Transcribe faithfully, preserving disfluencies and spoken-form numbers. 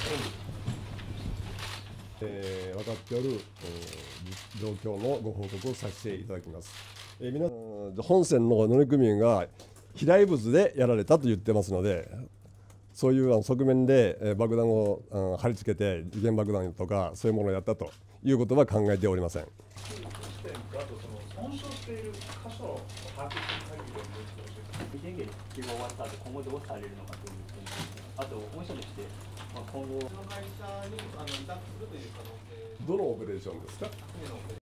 えー、分かっておる状況のご報告をさせていただきます。えー、皆さん本船の乗組員が飛来物でやられたと言ってますので、そういうあの側面で、えー、爆弾をあの貼り付けて時限爆弾とかそういうものをやったということは考えておりません。 あとその損傷している箇所を把握する限りで無期限期が終わった後、今後どうされるのかという点ですね。あと御社として、まあ、今後その会社にあの委託するという可能性。 どのオペレーションですか？